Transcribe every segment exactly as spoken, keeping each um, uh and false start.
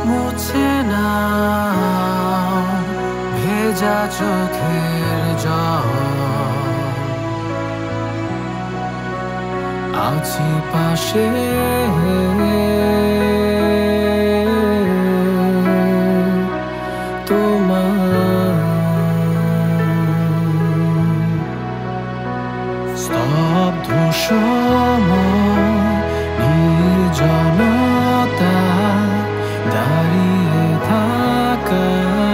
মুছে নাও ভেজা চোখের জল, আছি পাশে তোমার। স্তব্ধ সময় নির্জনতা দাঁড়িয়ে থাকা,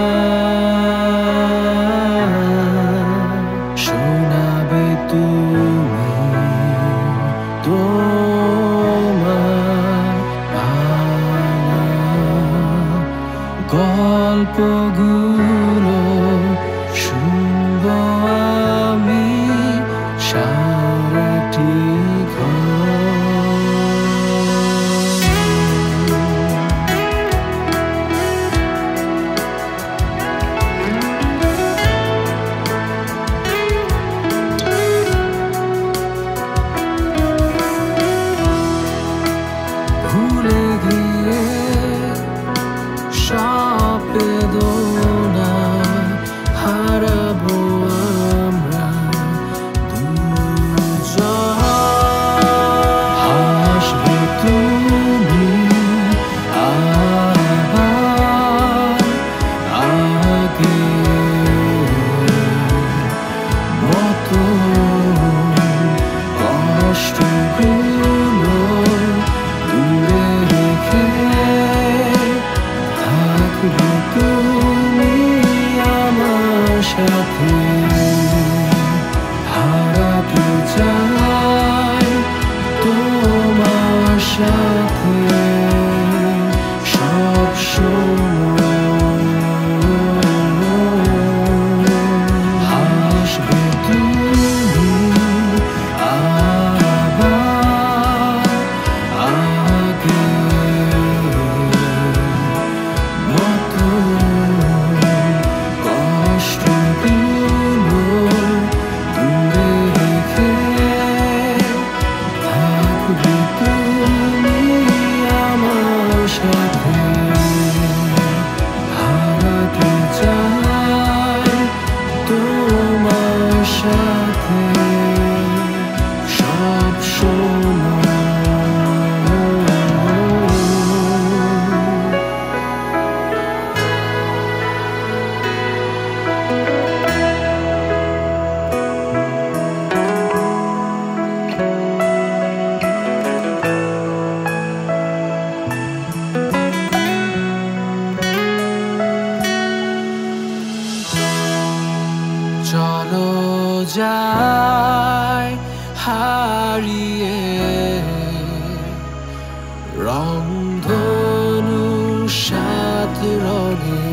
শোনাবে তুমি তোমার ভাঙা গল্পগুলো, শুনবো আমি সারাটি ভুলে গিয়ে সব বেদনা হারাবো আমরা দুজন। হাসবে তুমি আবার আগের মতো, কষ্টগুলো দূরে রেখে থাকবে তুমি আমার সাথে। হারাতে চাই তোমার সাথে সব সময়। হাসবে তুমি আবার আগের মতো, কষ্টগুলো দূরে রেখে থাকবে তুমি আমার সাথে। হারাতে চাই তোমার সাথে সব সময়। চলো যাই হারিয়ে রংধনু সাত রঙে,